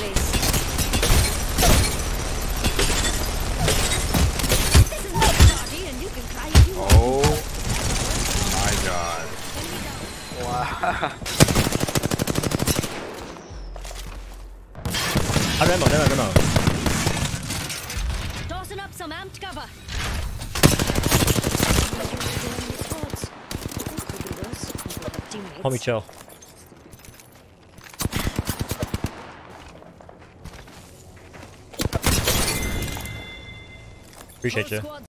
place. This is my party, and you can cry if you want. Oh my god. Wow. Demo. Tossing up some amped cover. Homie, chill. Appreciate you.